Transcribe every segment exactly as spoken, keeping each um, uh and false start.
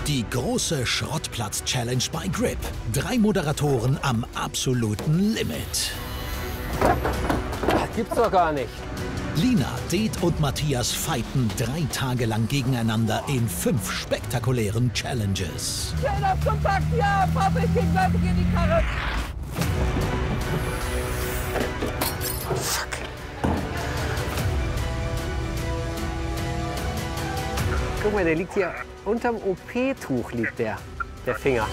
Die große Schrottplatz-Challenge bei Grip. Drei Moderatoren am absoluten Limit. Das gibt's doch gar nicht. Lina, Det und Matthias fighten drei Tage lang gegeneinander in fünf spektakulären Challenges. Schön auf Kontakt, ja, Papa, ich gleich in die Karre. Fuck. Guck mal, der liegt hier unterm O P-Tuch, liegt der, der Finger.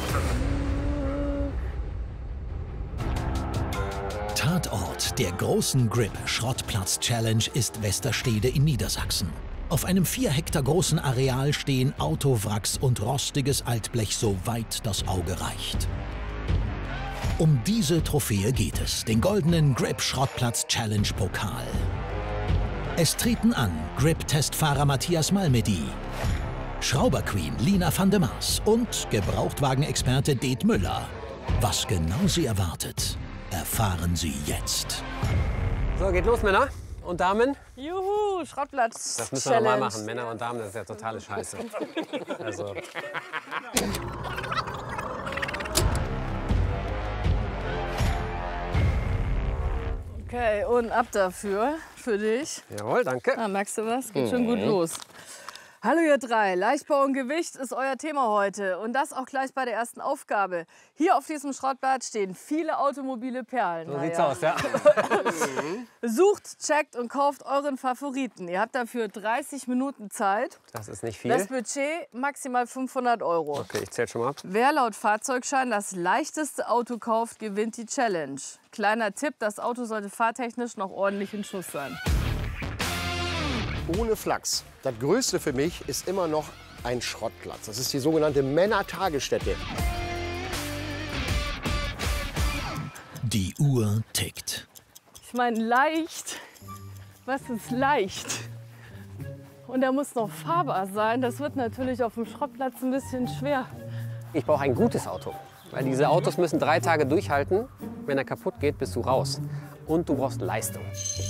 Tatort der großen Grip-Schrottplatz-Challenge ist Westerstede in Niedersachsen. Auf einem vier Hektar großen Areal stehen Autowracks und rostiges Altblech, so weit das Auge reicht. Um diese Trophäe geht es, den goldenen Grip-Schrottplatz-Challenge-Pokal. Es treten an Grip-Testfahrer Matthias Malmedy, Schrauberqueen Lina van de Maas und Gebrauchtwagenexperte Det Müller. Was genau sie erwartet, erfahren Sie jetzt. So, geht los, Männer und Damen. Juhu, Schrottplatz. Das müssen wir nochmal machen, Männer und Damen, das ist ja totale Scheiße. Also. Okay, und ab dafür, für dich. Jawohl, danke. Na, merkst du was? Geht schon gut los. Hallo ihr drei, Leichtbau und Gewicht ist euer Thema heute und das auch gleich bei der ersten Aufgabe. Hier auf diesem Schrottplatz stehen viele automobile Perlen. So naja. sieht's aus, ja. Sucht, checkt und kauft euren Favoriten. Ihr habt dafür dreißig Minuten Zeit. Das ist nicht viel. Das Budget maximal fünfhundert Euro. Okay, ich zähl schon mal ab. Wer laut Fahrzeugschein das leichteste Auto kauft, gewinnt die Challenge. Kleiner Tipp, das Auto sollte fahrtechnisch noch ordentlich in Schuss sein. Ohne Flachs. Das Größte für mich ist immer noch ein Schrottplatz. Das ist die sogenannte Männertagesstätte. Die Uhr tickt. Ich meine, leicht. Was ist leicht? Und er muss noch fahrbar sein. Das wird natürlich auf dem Schrottplatz ein bisschen schwer. Ich brauche ein gutes Auto. Weil diese Autos müssen drei Tage durchhalten. Wenn er kaputt geht, bist du raus. Und du brauchst Leistung.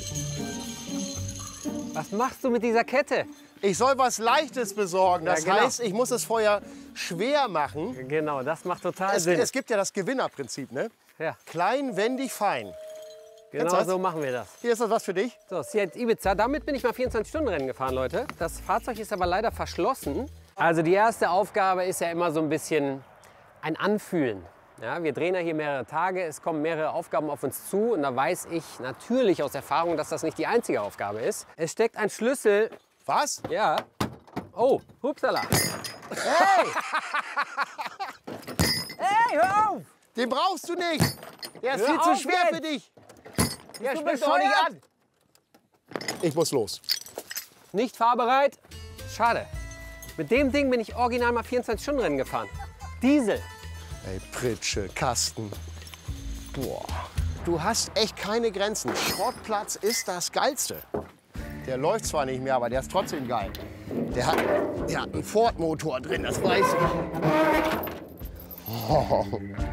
Was machst du mit dieser Kette? Ich soll was Leichtes besorgen. Das Ja, genau. heißt, ich muss es vorher schwer machen. Genau, das macht total Es, Sinn. es gibt ja das Gewinnerprinzip, ne? Ja, Klein, wendig, fein. genau das? so machen wir das. Hier ist das was für dich. So, Seat Ibiza, damit bin ich mal vierundzwanzig Stunden Rennen gefahren, Leute. Das Fahrzeug ist aber leider verschlossen. Also die erste Aufgabe ist ja immer so ein bisschen ein Anfühlen. Ja, wir drehen ja hier mehrere Tage, es kommen mehrere Aufgaben auf uns zu und da weiß ich natürlich aus Erfahrung, dass das nicht die einzige Aufgabe ist. Es steckt ein Schlüssel. Was? Ja. Oh, hupsala. Hey! Hey, hör auf! Den brauchst du nicht. Der ist Hör viel zu auf schwer jetzt. für dich. Ja, Du sprich bist doch nicht bescheuert. an! Ich muss los. Nicht fahrbereit? Schade. Mit dem Ding bin ich original mal vierundzwanzig Stunden Rennen gefahren. Diesel. Ey, Pritsche, Kasten. Boah. Du hast echt keine Grenzen. Schrottplatz ist das Geilste. Der läuft zwar nicht mehr, aber der ist trotzdem geil. Der hat, der hat einen Ford-Motor drin, das weiß ich. Oh.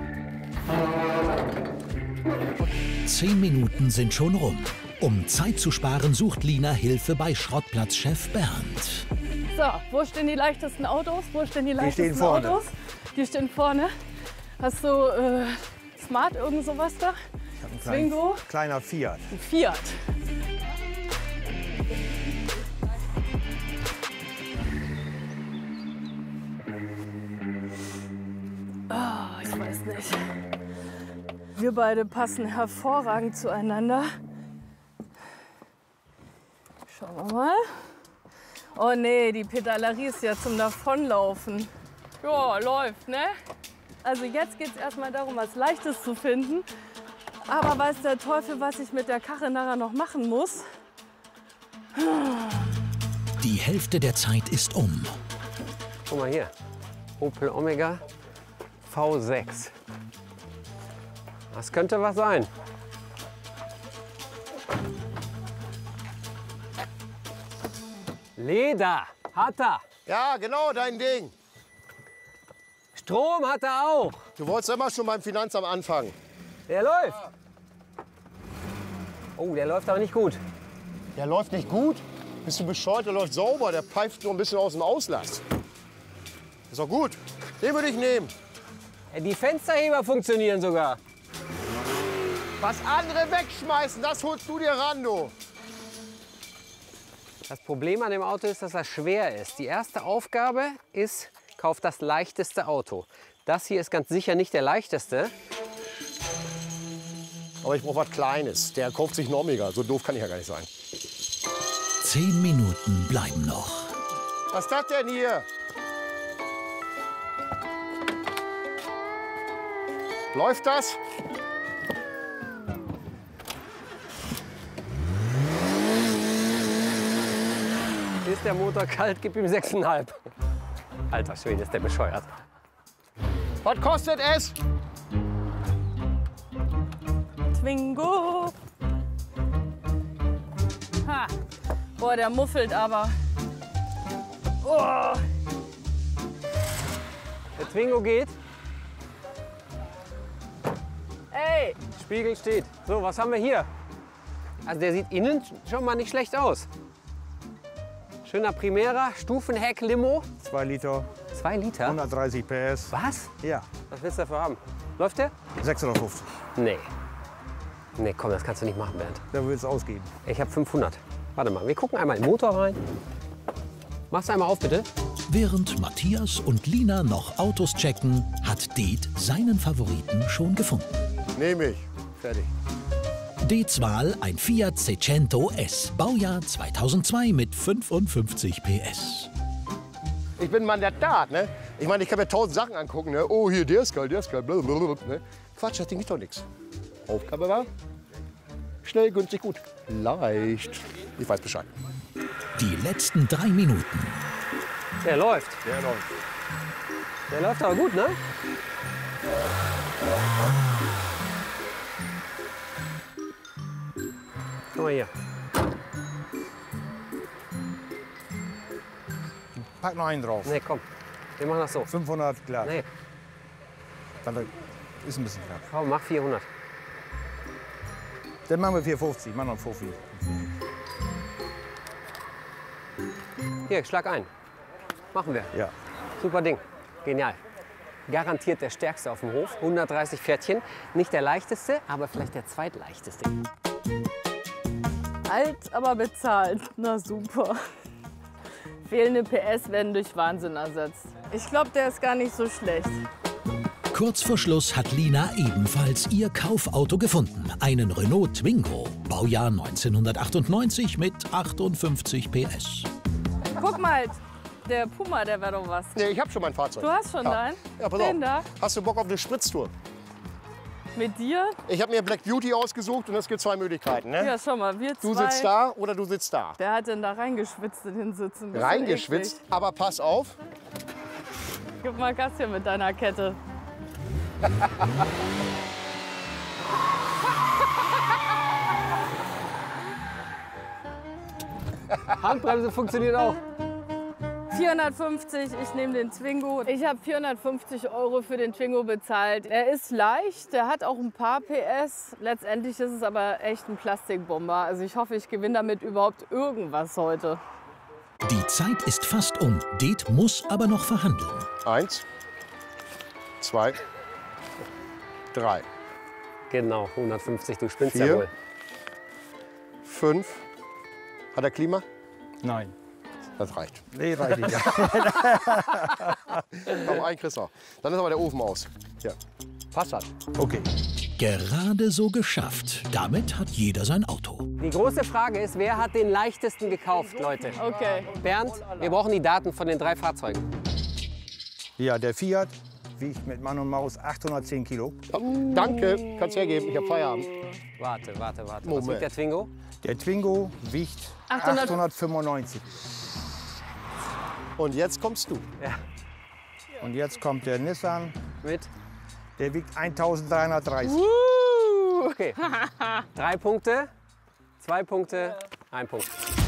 Zehn Minuten sind schon rum. Um Zeit zu sparen, sucht Lina Hilfe bei Schrottplatzchef Bernd. So, wo stehen die leichtesten Autos? Wo stehen die leichtesten stehen vorne. Autos? Die stehen vorne. Hast du äh, Smart irgend sowas da? Zwingo? Kleiner Fiat. Ein Fiat. Oh, ich weiß nicht. Wir beide passen hervorragend zueinander. Schauen wir mal. Oh nee, die Pedalerie ist ja zum Davonlaufen. Ja, läuft, ne? Also jetzt geht es erstmal darum, was Leichtes zu finden. Aber weiß der Teufel, was ich mit der Karre nachher noch machen muss. Die Hälfte der Zeit ist um. Guck mal hier. Opel Omega V sechs. Das könnte was sein. Leder hat er. Ja, genau, dein Ding. Strom hat er auch. Du wolltest immer schon beim Finanzamt anfangen. Der läuft. Oh, der läuft aber nicht gut. Der läuft nicht gut. Bist du bescheuert? Der läuft sauber. Der pfeift nur ein bisschen aus dem Auslass. Ist doch gut. Den würde ich nehmen. Die Fensterheber funktionieren sogar. Was andere wegschmeißen, das holst du dir ran, du. Das Problem an dem Auto ist, dass er schwer ist. Die erste Aufgabe ist, kauf das leichteste Auto. Das hier ist ganz sicher nicht der leichteste. Aber ich brauche was Kleines. Der kauft sich einen Omega. So doof kann ich ja gar nicht sein. Zehn Minuten bleiben noch. Was ist das denn hier? Läuft das? Ist der Motor kalt, gib ihm sechs Komma fünf. Alter Schwede, ist der bescheuert. Was kostet es? Twingo. Ha. Boah, der muffelt aber. Oh. Der Twingo geht. Ey, Spiegel steht. So, was haben wir hier? Also der sieht innen schon mal nicht schlecht aus. Schöner Primera, Stufenheck-Limo. zwei Liter, Zwei Liter? hundertdreißig P S. Was? Ja, Was willst du dafür haben? Läuft der? sechshundertfünfzig. Nee. Nee, komm, das kannst du nicht machen, Bernd. Da willst du ausgeben. Ich habe fünfhundert. Warte mal, wir gucken einmal in den Motor rein. Mach's einmal auf, bitte. Während Matthias und Lina noch Autos checken, hat Det seinen Favoriten schon gefunden. Nehme ich. Fertig. Dets Wahl ein Fiat Seicento S, Baujahr zweitausendzwei mit fünfundfünfzig P S. Ich bin ein Mann der Tat, ne? Ich meine, ich kann mir tausend Sachen angucken, ne? Oh, hier, der ist geil, der ist geil, blablabla, ne? Quatsch, das Ding ist doch nichts. Aufgabe war schnell, günstig, gut. Leicht. Ich weiß Bescheid. Die letzten drei Minuten. Der läuft. Der läuft. Der läuft aber gut, ne? Guck mal hier. Pack noch einen drauf. Nee, komm. Wir machen das so. fünfhundert, klar. Nee, Dann ist ein bisschen knapp. komm, mach vierhundert. Dann machen wir vierhundertfünfzig, machen noch fünfzig. Hier, schlag ein. Machen wir. Ja. Super Ding. Genial. Garantiert der stärkste auf dem Hof. hundertdreißig Pferdchen. Nicht der leichteste, aber vielleicht der zweitleichteste. alt, aber bezahlt. Na super. Fehlende P S werden durch Wahnsinn ersetzt. Ich glaube, der ist gar nicht so schlecht. Kurz vor Schluss hat Lina ebenfalls ihr Kaufauto gefunden. Einen Renault Twingo, Baujahr neunzehnhundertachtundneunzig mit achtundfünfzig P S. Guck mal, der Puma, der wäre doch was. Nee, ich habe schon mein Fahrzeug. Du hast schon ja. deinen? Ja, pass Den auf. da? Hast du Bock auf eine Spritztour? Mit dir? Ich habe mir Black Beauty ausgesucht und es gibt zwei Möglichkeiten. Ne? Ja, schau mal, wir zwei. Du sitzt da oder du sitzt da. Wer hat denn da reingeschwitzt in den Sitzen? Bisschen Reingeschwitzt, eklig. aber pass auf. Gib mal Gas hier mit deiner Kette. Handbremse funktioniert auch. vierhundertfünfzig, ich nehme den Twingo. Ich habe vierhundertfünfzig Euro für den Twingo bezahlt. Er ist leicht, der hat auch ein paar P S. Letztendlich ist es aber echt ein Plastikbomber. Also ich hoffe, ich gewinne damit überhaupt irgendwas heute. Die Zeit ist fast um. Det muss aber noch verhandeln. Eins, zwei, drei, Genau, hundertfünfzig, du spinnst Vier. ja wohl. fünf. Hat er Klima? Nein. Das reicht. Nee, reicht nicht. Komm, ein kriegst du. Dann ist aber der Ofen aus. Hier. Passt das. Okay. Gerade so geschafft. Damit hat jeder sein Auto. Die große Frage ist, wer hat den leichtesten gekauft, Leute? Okay. Bernd, wir brauchen die Daten von den drei Fahrzeugen. Ja, der Fiat wiegt mit Mann und Maus achthundertzehn Kilo. Ja, danke, kannst hergeben. Ich habe Feierabend. Warte, warte, warte. Was Moment. wiegt der Twingo? Der Twingo wiegt achthundert achthundertfünfundneunzig. Und jetzt kommst du. Ja. Und jetzt kommt der Nissan, Mit? der wiegt eintausenddreihundertdreißig. Okay. Drei Punkte, zwei Punkte, ein Punkt.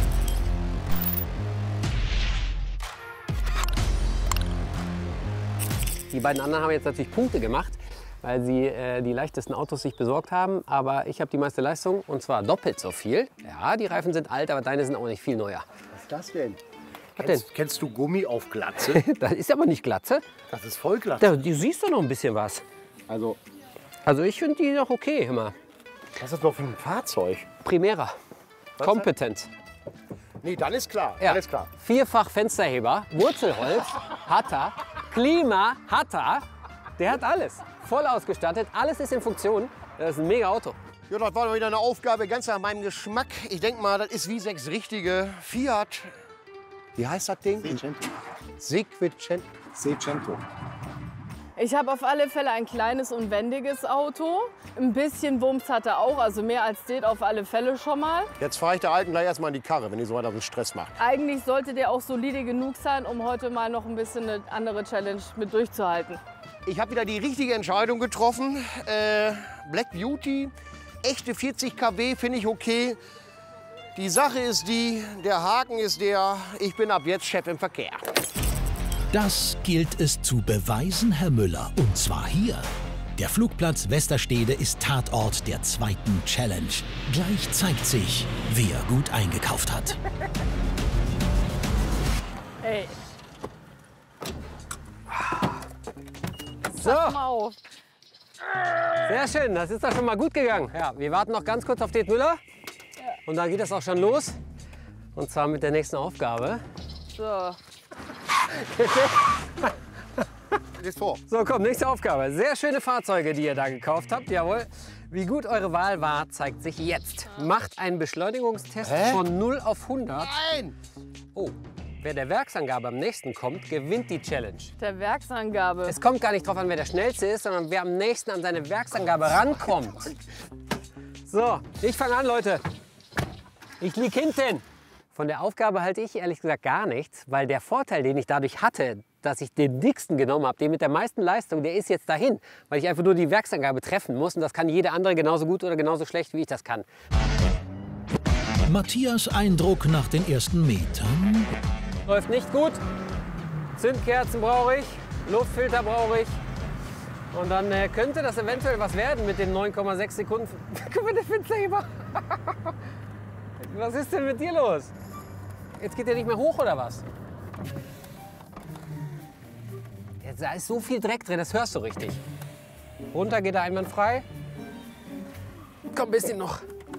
Die beiden anderen haben jetzt natürlich Punkte gemacht, weil sie äh, die leichtesten Autos sich besorgt haben. Aber ich habe die meiste Leistung und zwar doppelt so viel. Ja, die Reifen sind alt, aber deine sind auch nicht viel neuer. Was ist das denn? Was Kennst, denn? kennst du Gummi auf Glatze? Das ist aber nicht Glatze. Das ist voll Glatze. Da, du siehst doch noch ein bisschen was. Also, Also ich finde die noch okay immer. was ist das doch für ein Fahrzeug? Primera. Kompetent. Nee, dann ist klar. Ja. Alles klar. Vierfach Fensterheber, Wurzelholz, hat er. Klima, hat er. Der hat alles. Voll ausgestattet, alles ist in Funktion. Das ist ein mega Auto. Ja, das war wieder eine Aufgabe ganz nach meinem Geschmack. Ich denke mal, das ist wie sechs richtige Fiat. Wie heißt das Ding? Seicento. Seicento. Ich habe auf alle Fälle ein kleines und wendiges Auto. Ein bisschen Wumms hat er auch, also mehr als das auf alle Fälle schon mal. Jetzt fahre ich der Alten gleich erstmal in die Karre, wenn die so weiter so Stress macht. Eigentlich sollte der auch solide genug sein, um heute mal noch ein bisschen eine andere Challenge mit durchzuhalten. Ich habe wieder die richtige Entscheidung getroffen. Äh, Black Beauty, echte vierzig Kilowatt finde ich okay. Die Sache ist die, der Haken ist der, ich bin ab jetzt Chef im Verkehr. Das gilt es zu beweisen, Herr Müller. Und zwar hier. Der Flugplatz Westerstede ist Tatort der zweiten Challenge. Gleich zeigt sich, wer gut eingekauft hat. Hey, So, pass mal auf. sehr schön. Das ist doch schon mal gut gegangen. Ja, wir warten noch ganz kurz auf Det Müller. Und dann geht das auch schon los. Und zwar mit der nächsten Aufgabe. So. Lies vor. So, komm, nächste Aufgabe. Sehr schöne Fahrzeuge, die ihr da gekauft habt. Jawohl. Wie gut eure Wahl war, zeigt sich jetzt. Macht einen Beschleunigungstest Hä? von null auf hundert. Nein! Oh, wer der Werksangabe am nächsten kommt, gewinnt die Challenge. Der Werksangabe. Es kommt gar nicht drauf an, wer der Schnellste ist, sondern wer am nächsten an seine Werksangabe rankommt. So, ich fange an, Leute. Ich lieg hinten. Von der Aufgabe halte ich ehrlich gesagt gar nichts, weil der Vorteil, den ich dadurch hatte, dass ich den dicksten genommen habe, den mit der meisten Leistung, der ist jetzt dahin, weil ich einfach nur die Werksangabe treffen muss und das kann jeder andere genauso gut oder genauso schlecht, wie ich das kann. Matthias Eindruck nach den ersten Metern. Läuft nicht gut. Zündkerzen brauche ich, Luftfilter brauche ich. Und dann äh, könnte das eventuell was werden mit den neun Komma sechs Sekunden. Guck mal, der Fensterheber. Was ist denn mit dir los? Jetzt geht der nicht mehr hoch oder was? Jetzt, da ist so viel Dreck drin, das hörst du richtig. Runter geht er einwandfrei. Komm, ein bisschen noch.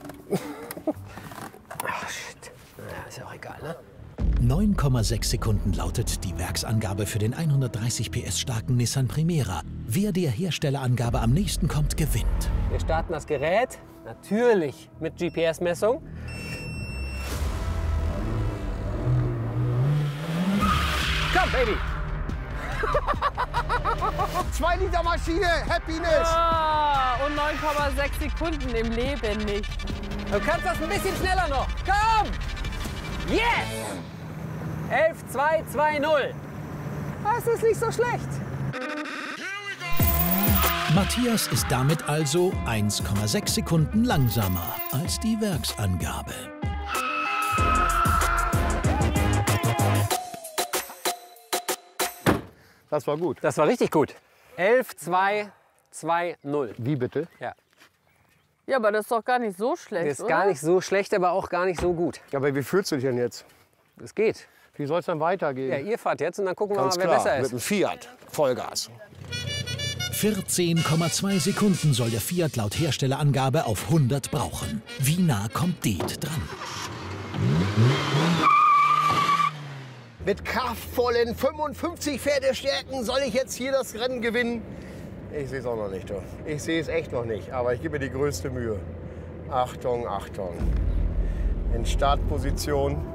Ach, shit. Ja, ist ja auch egal, ne? neun Komma sechs Sekunden lautet die Werksangabe für den hundertdreißig P S starken Nissan Primera. Wer der Herstellerangabe am nächsten kommt, gewinnt. Wir starten das Gerät, natürlich mit G P S-Messung. Komm, Baby! Zwei Liter Maschine, Happiness! Ah, und neun Komma sechs Sekunden im Leben nicht. Du kannst das ein bisschen schneller noch. Komm! Yes! elf, zwei, zwei, null. Das ist nicht so schlecht. Matthias ist damit also eins Komma sechs Sekunden langsamer als die Werksangabe. Das war gut. Das war richtig gut. elf, zwei, zwei, null. Wie bitte? Ja. Ja, aber das ist doch gar nicht so schlecht, Das ist oder? gar nicht so schlecht, aber auch gar nicht so gut. Ja, aber wie fühlst du dich denn jetzt? Es geht. Wie soll es dann weitergehen? Ja, ihr fahrt jetzt und dann gucken wir Ganz mal, wer klar, besser mit ist. dem Fiat. Vollgas. vierzehn Komma zwei Sekunden soll der Fiat laut Herstellerangabe auf hundert brauchen. Wie nah kommt Det dran? Mit kraftvollen fünfundfünfzig Pferdestärken soll ich jetzt hier das Rennen gewinnen? Ich sehe es auch noch nicht. Du. Ich sehe es echt noch nicht, aber ich gebe mir die größte Mühe. Achtung, Achtung. In Startposition.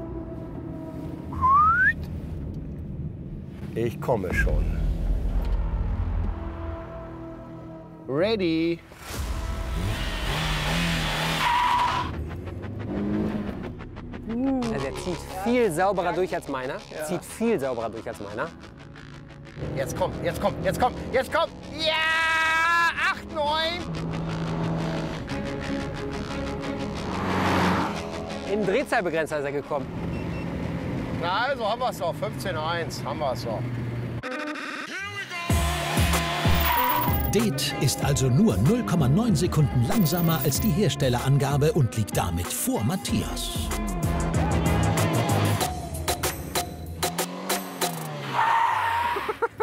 Ich komme schon. Ready. Also er zieht viel sauberer durch als meiner. Zieht viel sauberer durch als meiner. Jetzt kommt, jetzt kommt, jetzt kommt, jetzt kommt. Ja! acht, neun. In den Drehzahlbegrenzer ist er gekommen. Na also haben wir es doch. fünfzehn eins haben wir es doch. Det ist also nur null Komma neun Sekunden langsamer als die Herstellerangabe und liegt damit vor Matthias.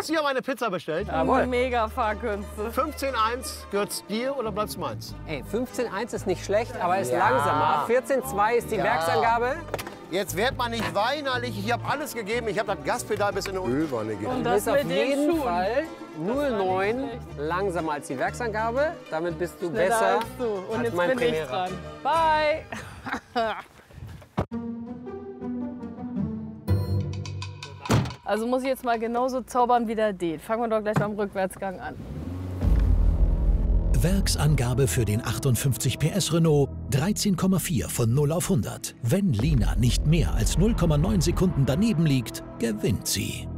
Sie haben eine Pizza bestellt. Jawohl. Mega Fahrkünste. fünfzehn eins, gehört's dir oder bleibt's meins? Ey, fünfzehn eins ist nicht schlecht, aber ist Ja. langsamer. vierzehn zwei ist die Ja. Werksangabe. Jetzt wird man nicht weinerlich. Ich habe alles gegeben. Ich habe das Gaspedal bis in die Ölwanne gegeben. Und Du das bist auf mit den jeden Schuhen. Fall null war nicht neun schlecht. langsamer als die Werksangabe. Damit bist du Schneller besser als du. Und als jetzt mein bin ich Primera. dran. Bye. Also muss ich jetzt mal genauso zaubern wie der D. Fangen wir doch gleich beim Rückwärtsgang an. Werksangabe für den achtundfünfzig P S Renault dreizehn Komma vier von null auf hundert. Wenn Lina nicht mehr als null Komma neun Sekunden daneben liegt, gewinnt sie.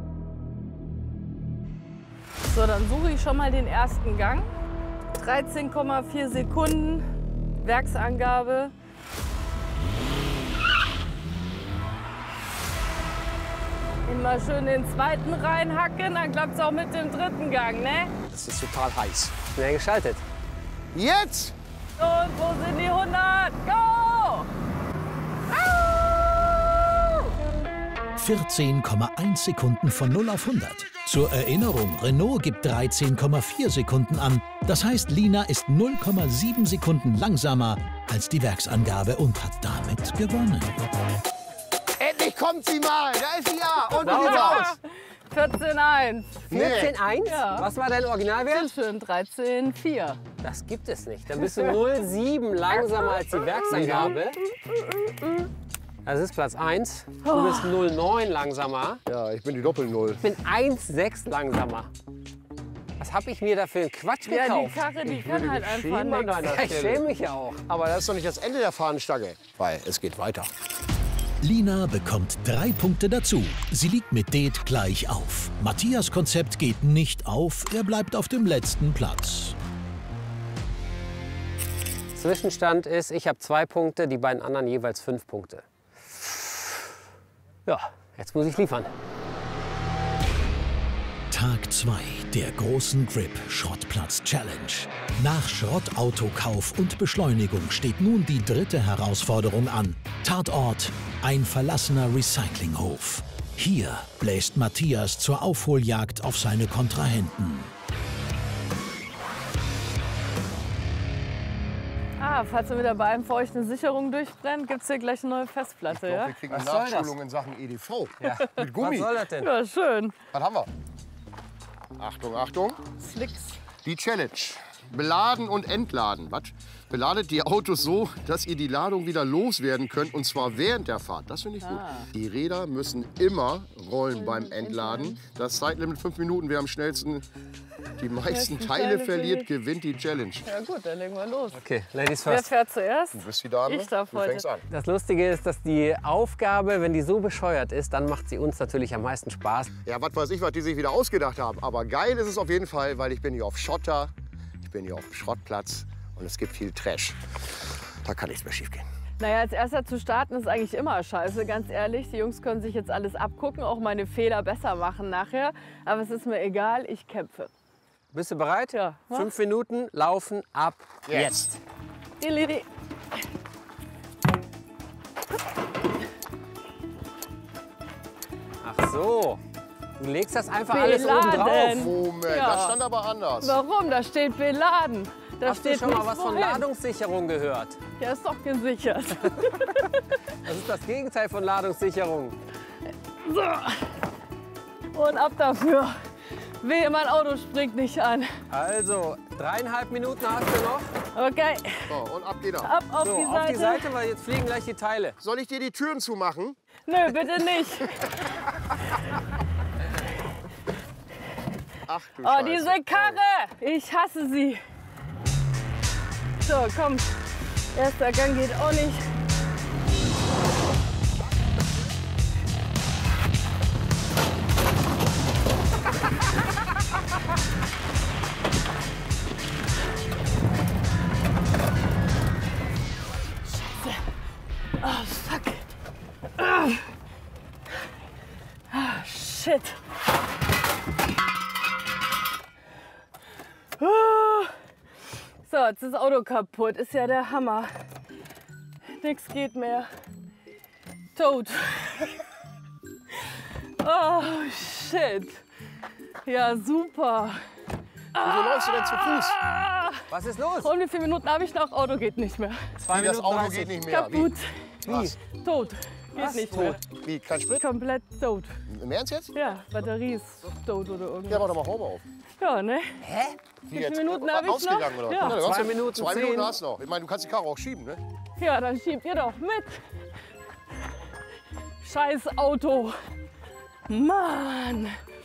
So, dann suche ich schon mal den ersten Gang. dreizehn Komma vier Sekunden, Werksangabe. Immer schön den zweiten reinhacken, dann klappt es auch mit dem dritten Gang, ne? Das ist total heiß. Schnell geschaltet. Jetzt! Und wo sind die hundert? Go! vierzehn Komma eins Sekunden von null auf hundert. Zur Erinnerung, Renault gibt dreizehn Komma vier Sekunden an. Das heißt, Lina ist null Komma sieben Sekunden langsamer als die Werksangabe und hat damit gewonnen. Endlich kommt sie mal! Da ist sie ja! Und wie Sauber. sieht's aus? vierzehn eins. vierzehn eins? Ja. Was war dein Originalwert? Sehr schön, dreizehn vier. Das gibt es nicht. Dann bist du null Komma sieben langsamer als die Werksangabe. Das ist Platz eins. Du bist null Komma neun langsamer. Ja, ich bin die Doppel-Null. Ich bin eins Komma sechs langsamer. Was habe ich mir da für einen Quatsch Ja, die gekauft? Karre, die kann halt einfach schämen an nichts. deiner Ja, ich schäme mich ja auch. Aber das ist doch nicht das Ende der Fahnenstange. Weil es geht weiter. Lina bekommt drei Punkte dazu. Sie liegt mit Det gleich auf. Matthias Konzept geht nicht auf, er bleibt auf dem letzten Platz. Zwischenstand ist, ich habe zwei Punkte, die beiden anderen jeweils fünf Punkte. Ja, jetzt muss ich liefern. Tag zwei der großen Grip Schrottplatz Challenge. Nach Schrottautokauf und Beschleunigung steht nun die dritte Herausforderung an. Tatort: ein verlassener Recyclinghof. Hier bläst Matthias zur Aufholjagd auf seine Kontrahenten. Ah, falls mir wieder bei einem für euch eine Sicherung durchbrennt, gibt es hier gleich eine neue Festplatte, ja? Wir kriegen Was eine soll das? Nachschulung in Sachen E D V. Mit Was Gummi. soll das denn? Ja, schön. Was haben wir? Achtung, Achtung. Slicks. Die Challenge. Beladen und entladen. Was? Beladet die Autos so, dass ihr die Ladung wieder loswerden könnt, und zwar während der Fahrt. Das finde ich gut. Die Räder müssen immer rollen beim Entladen. Das Zeitlimit fünf Minuten. Wer am schnellsten die meisten Meisten Teile Teile verliert, verliert. gewinnt die Challenge. Ja gut, dann legen wir los. Okay, Ladies Wer first. fährt zuerst? Du bist die Dame. Ich darf du heute. fängst an. Das Lustige ist, dass die Aufgabe, wenn die so bescheuert ist, dann macht sie uns natürlich am meisten Spaß. Ja, was weiß ich, was die sich wieder ausgedacht haben. Aber geil ist es auf jeden Fall, weil ich bin hier auf Schotter, ich bin hier auf dem Schrottplatz und es gibt viel Trash. Da kann nichts mehr schief gehen. Naja, als erster zu starten ist eigentlich immer scheiße, ganz ehrlich. Die Jungs können sich jetzt alles abgucken, auch meine Fehler besser machen nachher. Aber es ist mir egal, ich kämpfe. Bist du bereit? Ja. Fünf Minuten laufen ab jetzt. Dilili. Ach so. Du legst das einfach alles oben drauf. Beladen. Moment, Ja. das stand aber anders. Warum? Da steht beladen. Da Hast du steht schon mal nicht was von wohin. Ladungssicherung gehört? Ja, ist doch gesichert. Das ist das Gegenteil von Ladungssicherung. So. Und ab dafür. Wehe, mein Auto springt nicht an. Also, dreieinhalb Minuten hast du noch. Okay, So, und ab geht er. ab auf So, die auf Seite. die Seite, weil jetzt fliegen gleich die Teile. Soll ich dir die Türen zumachen? Nö, bitte nicht. Ach du Oh, Scheiße. diese Karre! Ich hasse sie. So, komm. Erster Gang geht auch nicht. Oh, fuck. Ah, Ah, shit. Ah. So, jetzt ist das Auto kaputt. Ist ja der Hammer. Nix geht mehr. Tot. Oh, shit. Ja, super. Wieso läufst du denn zu Fuß? Was ist los? Und wie viele Minuten habe ich noch? Auto geht nicht mehr. Zwei Wie, das Auto dreißig. geht nicht mehr. Kaputt. Wie? Was? Tot. Geht Was? nicht Tot? mehr. Wie, kein Sprit? Komplett tot. Im Ernst jetzt? Ja, Batterie ist tot oder Ja, irgendwas. mach doch mal Haube auf. Ja, ne? Wie viele Minuten hab ich noch? Ausgegangen, oder? Ja. du hast Zwei noch- Minuten Zwei zehn. Minuten hast du noch. Ich meine, du kannst die Karre auch schieben, ne? Ja, dann schiebt ihr doch mit. Scheiß Auto. Mann.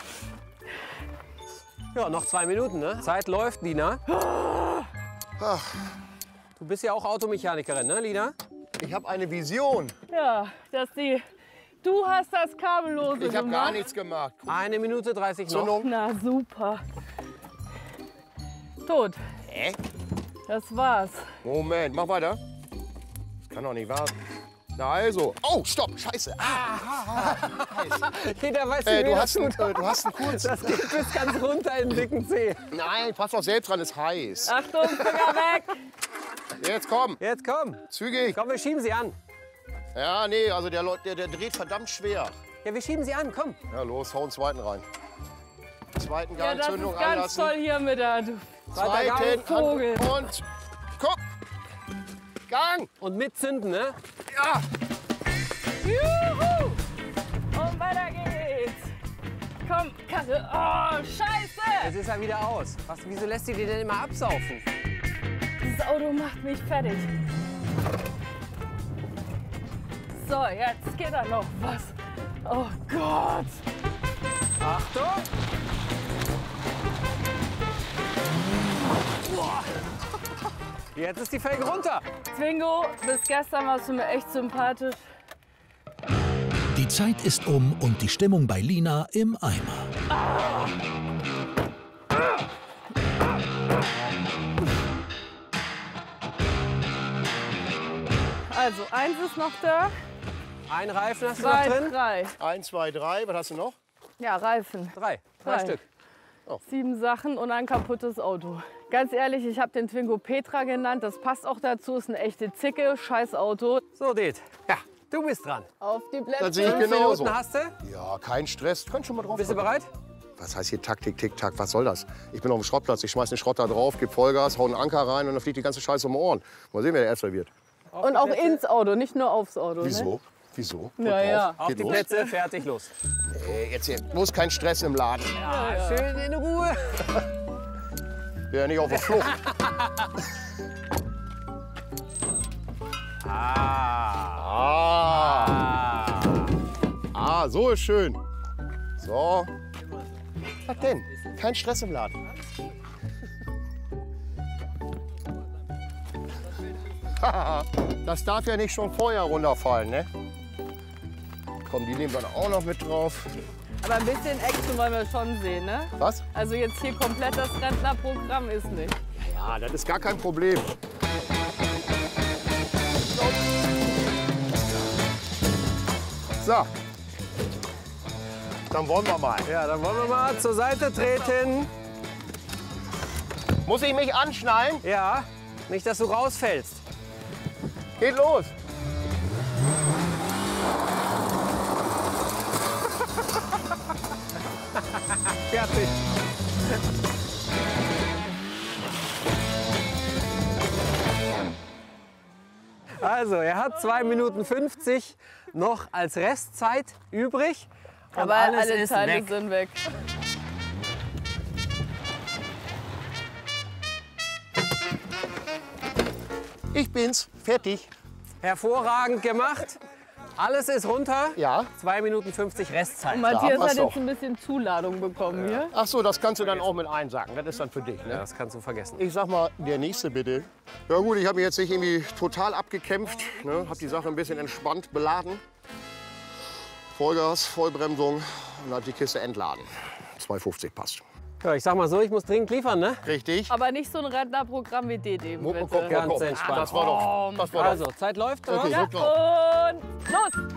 Ja, noch zwei Minuten, ne? Zeit läuft, Lina. Ach, Du bist ja auch Automechanikerin, ne, Lina? ich habe eine Vision. Ja, dass die. Du hast das Kabellose Ich habe gemacht. gar nichts gemacht. Eine Minute dreißig noch. Zündung. Na super. Tot. Hä? Das war's. Moment, mach weiter. Das kann doch nicht wahr sein. Na also. Oh, stopp, scheiße. Ah, Jeder weiß, äh, wie du, das hast einen, tut. äh, du hast einen kurzen. Das geht bis ganz runter in den dicken Zeh. Nein, pass doch selbst dran, ist heiß. Achtung, Finger weg. Jetzt komm, Jetzt komm. zügig. Komm, wir schieben sie an. Ja, nee, also der, Leut- der, der dreht verdammt schwer. Ja, wir schieben sie an, komm. Ja, los, hau einen zweiten rein. Zweiten Ja, Gang, das Zündung ist ganz anlassen. toll hier mit der. Du Zweiter Gang. Zweiten Vogel. Hand und guck. Gang. Und mitzünden, ne? Ja. Juhu! Und weiter geht's. Komm, Kasse. Oh, Scheiße! Jetzt ist er wieder aus. Was, wieso lässt sie die denn immer absaufen? Dieses Auto macht mich fertig. So, jetzt geht da noch was. Oh Gott! Achtung! Boah. Jetzt ist die Felge runter. Zwingo, bis gestern warst du mir echt sympathisch. Die Zeit ist um und die Stimmung bei Lina im Eimer. Also, eins ist noch da, Ein Reifen hast du noch zwei, drin? drei. Eins, zwei, drei. Was hast du noch? Ja, Reifen. Drei. Drei Drei. Stück. Sieben Sachen und ein kaputtes Auto. Ganz ehrlich, ich habe den Twingo Petra genannt. Das passt auch dazu. Ist eine echte Zicke. Scheiß Auto. So, Det. Ja, du bist dran. Auf die Plätze. Das sehe ich Fünf genauso. Minuten hast du. Ja, kein Stress. Du kannst schon mal drauf. Bist du bereit? Was heißt hier Taktik, Tick, Tack? Was soll das? Ich bin auf dem Schrottplatz. Ich schmeiß den Schrott da drauf, gib Vollgas, hau einen Anker rein und dann fliegt die ganze Scheiße um die Ohren. Mal sehen, wer der Erste wird. Und auch ins Auto, nicht nur aufs Auto. Wieso? Ne? Wieso? Ja, ja. Auf Geht die los. Plätze, fertig, los. Äh, jetzt hier. Bloß kein Stress im Laden. Ja, schön in Ruhe. Bin ja nicht auf der Flucht. Ah. Ah. Ah, so ist schön. So. Was denn? Kein Stress im Laden. Das darf ja nicht schon vorher runterfallen, ne? Komm, die nehmen wir auch noch mit drauf. Aber ein bisschen Action wollen wir schon sehen, ne? Was? Also jetzt hier komplett das Rentnerprogramm ist nicht. Ja, das ist gar kein Problem. So. Dann wollen wir mal. Ja, dann wollen wir mal zur Seite treten. Muss ich mich anschnallen? Ja, nicht, dass du rausfällst. Geht los. Fertig. Also, er hat zwei Minuten fünfzig noch als Restzeit übrig. Und Aber alles alle ist Teile weg. sind weg. Ich bin's. Fertig. Hervorragend gemacht. Alles ist runter. Ja. zwei Minuten fünfzig Restzeit. Und Da Matthias haben wir's hat jetzt doch. ein bisschen Zuladung bekommen hier. Ach so, das kannst du dann auch mit einsacken. Das ist dann für dich, Ja, ne? das kannst du vergessen. Ich sag mal, der nächste bitte. Ja gut, ich habe mich jetzt nicht irgendwie total abgekämpft. Ne? Habe die Sache ein bisschen entspannt beladen. Vollgas, Vollbremsung und habe die Kiste entladen. zwei fünfzig passt. Ja, ich sag mal so, ich muss dringend liefern, ne? Richtig. Aber nicht so ein Rentnerprogramm wie D D. Komm, komm, bitte. komm, Ganz komm. entspannt. Das war doch. Das war Also, doch. Zeit läuft, oder? Okay, was? so klar. Und los!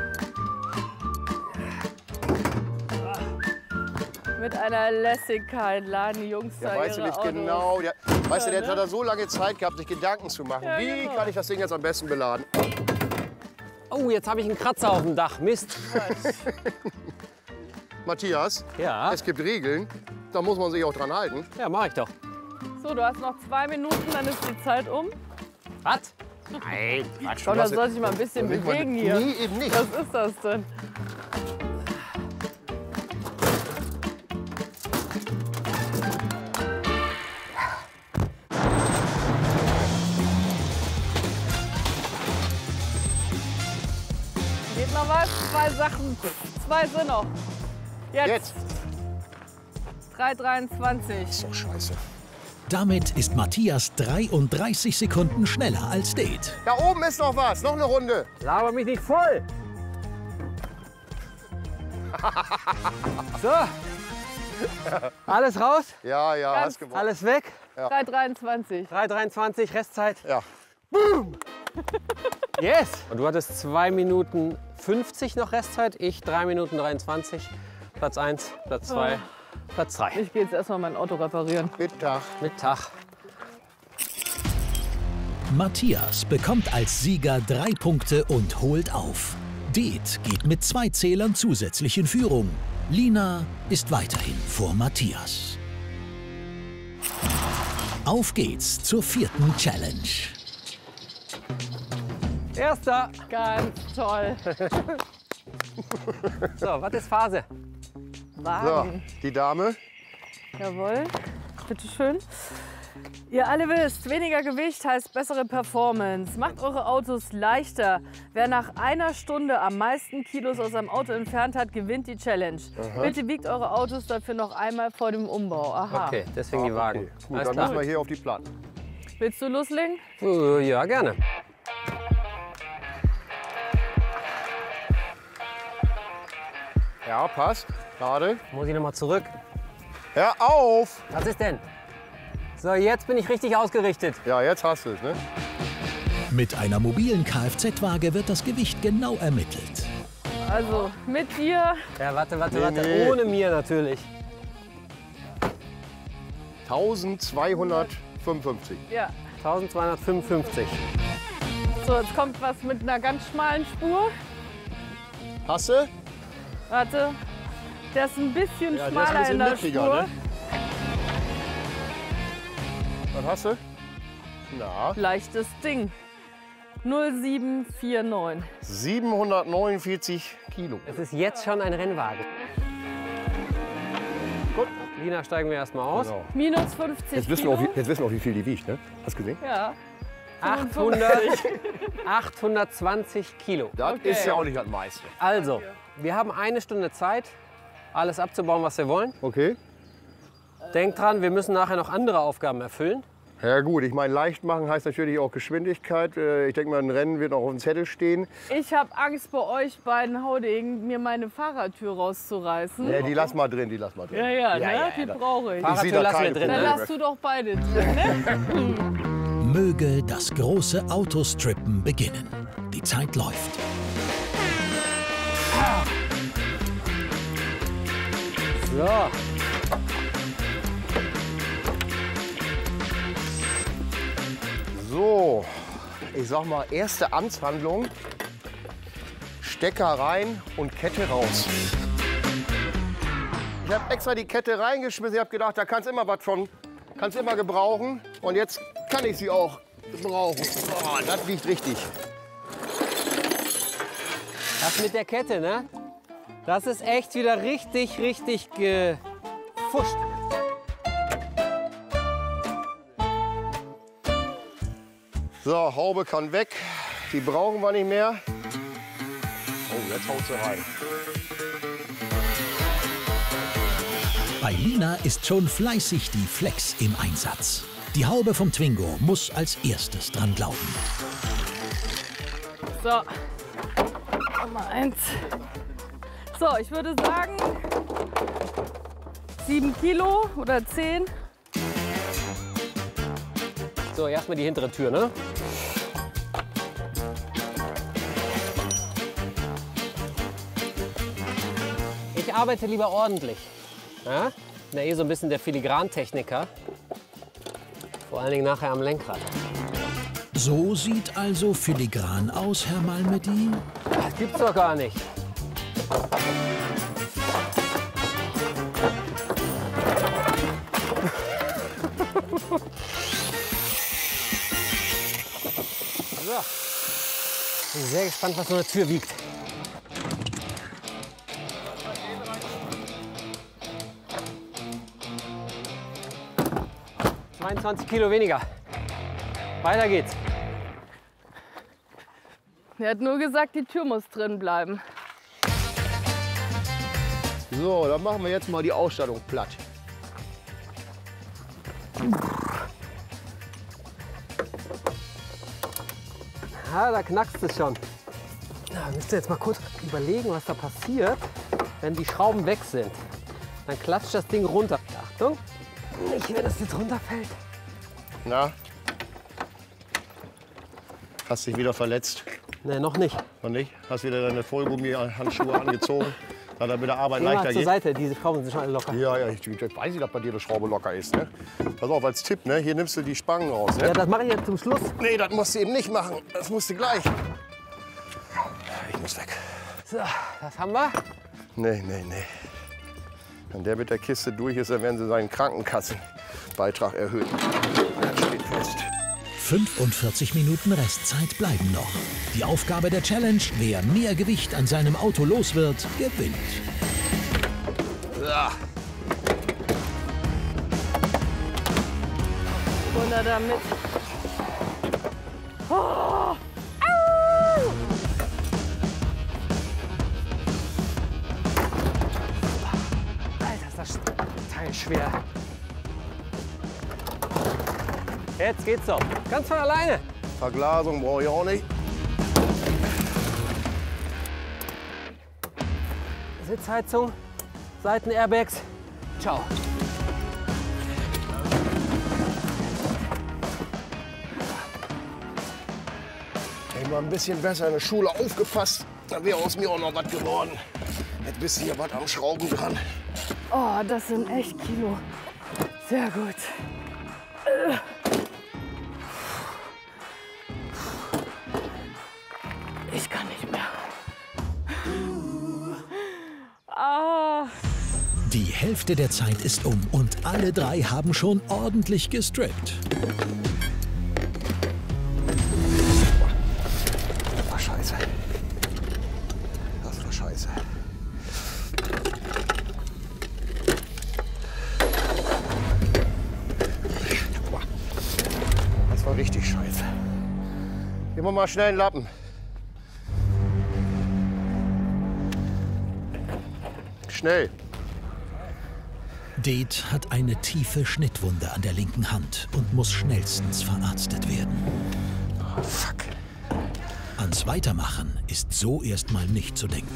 Mit einer Lässigkeit laden die Jungs Ja, da weißt du ihre nicht Autos. genau. Der, weißt du, Ja, jetzt ne? hat er so lange Zeit gehabt, sich Gedanken zu machen. Ja, Wie genau. kann ich das Ding jetzt am besten beladen? Oh, jetzt habe ich einen Kratzer auf dem Dach. Mist. Matthias, Ja. es gibt Regeln, da muss man sich auch dran halten. Ja, mach ich doch. So, du hast noch zwei Minuten, dann ist die Zeit um. Was? Nein, Quatsch. Komm, das soll sich mal ein bisschen Nicht mal- bewegen hier. Nee, eben nicht. Was ist das denn? Geht noch was? Zwei Sachen. Zwei sind noch. Jetzt. Jetzt. drei dreiundzwanzig. Ist doch scheiße. Damit ist Matthias dreiunddreißig Sekunden schneller als Date. Da oben ist noch was, noch eine Runde. Laber mich nicht voll. So. Alles raus, Ja, ja, Ganz hast gewonnen. alles weg. drei dreiundzwanzig. drei dreiundzwanzig, Restzeit. Ja. Yes! Und du hattest zwei Minuten fünfzig noch Restzeit, ich drei Minuten dreiundzwanzig. Platz eins, Platz zwei, Platz drei. Ich gehe jetzt erstmal mein Auto reparieren. Mittag. Mittag. Matthias bekommt als Sieger drei Punkte und holt auf. Det geht mit zwei Zählern zusätzlich in Führung. Lina ist weiterhin vor Matthias. Auf geht's zur vierten Challenge. Erster. Ganz toll. So, was ist Phase? So, Wagen. die Dame. Jawohl. Bitte schön. Ihr alle wisst, weniger Gewicht heißt bessere Performance. Macht eure Autos leichter. Wer nach einer Stunde am meisten Kilos aus seinem Auto entfernt hat, gewinnt die Challenge. Bitte wiegt eure Autos dafür noch einmal vor dem Umbau. Aha. Okay, deswegen die Wagen. Okay, gut, Alles dann klar. müssen wir hier auf die Platten. Willst du loslegen? Äh, ja, gerne. Ja, passt. Gerade. Muss ich noch mal zurück. Hör auf! Was ist denn? So, jetzt bin ich richtig ausgerichtet. Ja, jetzt hast du es, ne? Mit einer mobilen Kfz-Waage wird das Gewicht genau ermittelt. Also mit dir. Ja, warte, warte, Nee, warte. nee. Ohne mir natürlich. eintausendzweihundertfünfundfünfzig. Ja. eintausendzweihundertfünfundfünfzig. So, jetzt kommt was mit einer ganz schmalen Spur. Hast du? Warte. Der ist ein bisschen Ja, der ist ein schmaler bisschen in der mickriger, Spur. ne? Was hast du? Na, Leichtes Ding. null sieben vier neun. siebenhundertneunundvierzig Kilo. Es ist jetzt schon ein Rennwagen. Gut. Lina, steigen wir erstmal aus. Genau. Minus fünfzig Jetzt wissen, wir Kilo. auch, wie, jetzt wissen wir auch, wie viel die wiegt, ne? Hast du gesehen? Ja. achthundert, achthundertzwanzig Kilo. Das Okay. ist ja auch nicht das meiste. Also, wir haben eine Stunde Zeit, alles abzubauen, was wir wollen. Okay. Denkt dran, wir müssen nachher noch andere Aufgaben erfüllen. Ja gut, ich meine, leicht machen heißt natürlich auch Geschwindigkeit. Äh, Ich denke mal, ein Rennen wird noch auf dem Zettel stehen. Ich habe Angst, bei euch beiden Haudegen mir meine Fahrradtür rauszureißen. Ja, die lass mal drin, die lass mal drin. Ja, ja, Ja, ne? ja, die ja. brauche ich. Ich sehe da Fahrradtür lassen wir keine drin, Dann ne? Probleme. lass du doch beide drin, ne? Möge das große Autostrippen beginnen. Die Zeit läuft. So, So, ich sag mal, erste Amtshandlung. Stecker rein und Kette raus. Ich habe extra die Kette reingeschmissen. Ich habe gedacht, da kannst immer was von, kannst immer gebrauchen. Und jetzt kann ich sie auch gebrauchen. Oh, das liegt richtig. das mit der Kette, ne? Das ist echt wieder richtig, richtig gefuscht. So, Haube kann weg. Die brauchen wir nicht mehr. Oh, jetzt haut sie rein. Bei Lina ist schon fleißig die Flex im Einsatz. Die Haube vom Twingo muss als erstes dran glauben. So. Nummer eins. So, ich würde sagen, sieben Kilo oder zehn. So, erstmal die hintere Tür, ne? Ich arbeite lieber ordentlich. Ja? Bin ja eh so ein bisschen der Filigrantechniker. Vor allen Dingen nachher am Lenkrad. So sieht also filigran aus, Herr Malmedy. Das gibt's doch gar nicht. Ich bin sehr gespannt, was so eine Tür wiegt. zweiundzwanzig Kilo weniger. Weiter geht's. Er hat nur gesagt, die Tür muss drin bleiben. So, dann machen wir jetzt mal die Ausstattung platt. Ja, da knackst es schon. Ja, wir müssen jetzt mal kurz überlegen, was da passiert, wenn die Schrauben weg sind. Dann klatscht das Ding runter. Achtung, nicht, wenn das jetzt runterfällt. Na? Hast dich wieder verletzt? Nee, noch nicht. Noch nicht? Hast wieder deine Vollgummi-Handschuhe angezogen, da dann mit der Arbeit Geh leichter mal zur geht? Seite, diese Schrauben sind schon alle locker. Ja, ja, ich, ich weiß nicht, dass bei dir die Schraube locker ist. Ne? Pass auf, als Tipp, ne? Hier nimmst du die Spangen raus. Ne? Ja, das mache ich jetzt zum Schluss. Nee, das musst du eben nicht machen. Das musst du gleich. Ich muss weg. So, das haben wir. Nee, nee, nee. Wenn der mit der Kiste durch ist, dann werden sie seinen Krankenkassenbeitrag erhöhen. Das steht fest. fünfundvierzig Minuten Restzeit bleiben noch. Die Aufgabe der Challenge, wer mehr Gewicht an seinem Auto los wird, gewinnt. Ja. Wunder damit. Oh. Alter, ist das Teil schwer. Jetzt geht's doch. Ganz von alleine. Verglasung brauche ich auch nicht. Sitzheizung, Seitenairbags. Ciao. Hätte mal ein bisschen besser in der Schule aufgepasst, dann wäre aus mir auch noch was geworden. Jetzt bist du hier was am Schrauben dran. Oh, das sind echt Kilo. Sehr gut. Ich kann nicht mehr. Ah. Die Hälfte der Zeit ist um und alle drei haben schon ordentlich gestrippt. Das war scheiße. Das war scheiße. Das war richtig scheiße. Gib mir mal schnell einen Lappen. Schnell. Det hat eine tiefe Schnittwunde an der linken Hand und muss schnellstens verarztet werden. Oh, fuck. Ans Weitermachen ist so erstmal nicht zu denken.